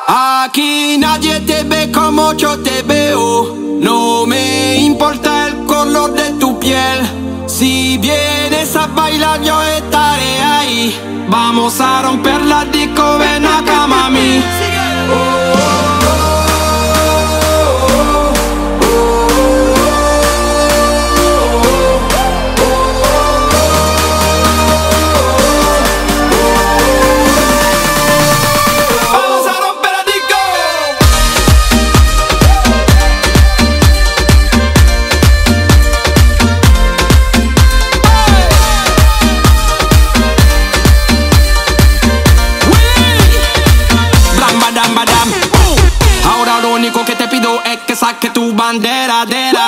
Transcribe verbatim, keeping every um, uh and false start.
Aquí nadie te ve como yo te veo. No me importa el color de tu piel. Si vienes a bailar yo estaré ahí. Vamos a romper la disco, ven acá mami. Ahora lo único que te pido es que saque tu bandera de la